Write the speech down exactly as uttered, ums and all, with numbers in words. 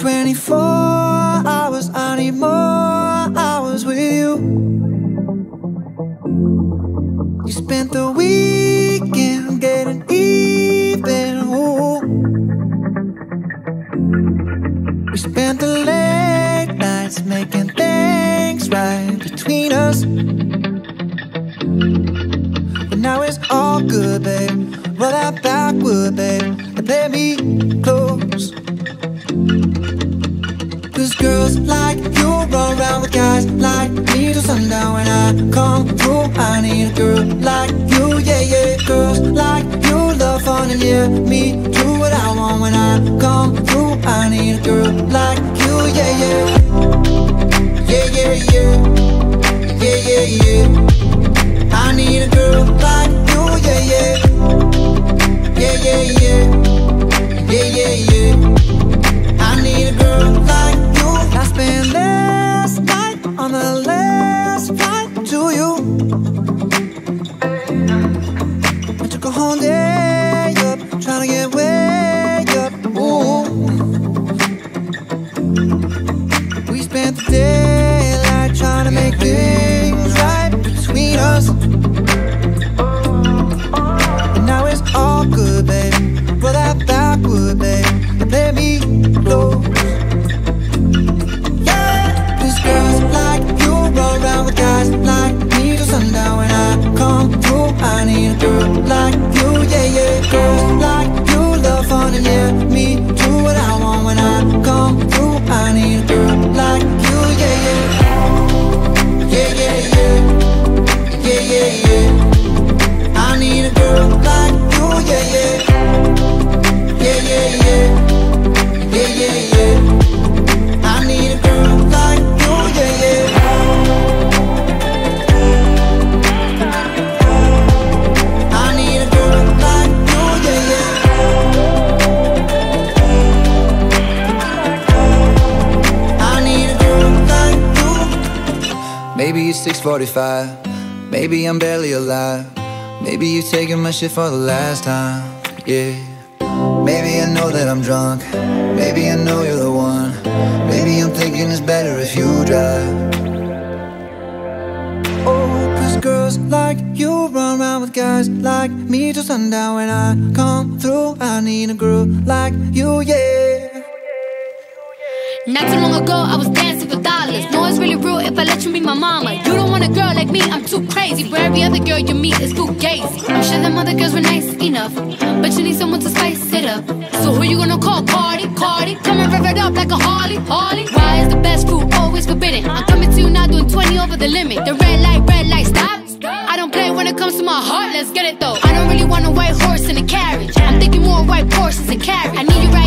twenty-four hours, I need more hours with you. You spent the weekend getting even, ooh. We spent the late nights making things right between us. But now it's all good, babe. Roll that backward, babe, and play me close. Cause girls like you run around with guys like me till sundown. When I come through, I need a girl like you, yeah, yeah. Girls like you love fun and yeah, me do what I want. When I come through, I need a girl like you, yeah, yeah. Yeah, yeah, yeah. Yeah, yeah, yeah. I need a girl like you, yeah, yeah. Yeah, yeah, yeah. Yeah, yeah, yeah. I need a girl like you. I spent last night on the last flight to you. I took a whole day up, trying to get way up, ooh. We spent the daylight trying to make things right between us. And now it's all good, babe. Roll that backward, babe, and play me close. Yeah, cause girls like you roll around with guys like me till sundown. When I come through, I need a girl like you, yeah, yeah. Girls like you love fun and yeah, me do what I want. When I come through, I need a girl like you, yeah, yeah. Yeah, yeah, yeah. Yeah, yeah, yeah. I need a girl like you, yeah, yeah. Yeah, yeah, yeah. Yeah, yeah, yeah. I need a girl like you, yeah, yeah. I need a girl like you, yeah, yeah. I need a girl like you. Maybe it's six forty-five. Maybe I'm barely alive. Maybe you're taking my shit for the last time, yeah. Maybe I know that I'm drunk. Maybe I know you're the one. Maybe I'm thinking it's better if you drive. Oh, cause girls like you run around with guys like me till sundown. When I come through, I need a girl like you, yeah. Not too long ago, I was dancing for dollars. No, it's really real if I let you be my mama. You don't want a girl like me, I'm too crazy. For every other girl you meet is fugazi. I'm sure them other girls were nice enough, but you need someone to spice it up. So who you gonna call? Cardi, Cardi. Come and rev it up like a Harley, Harley. Why is the best food always forbidden? I'm coming to you now doing twenty over the limit. The red light, red light, stop. I don't play when it comes to my heart, let's get it though. I don't really want a white horse in a carriage. I'm thinking more white horses and carriage. I need you right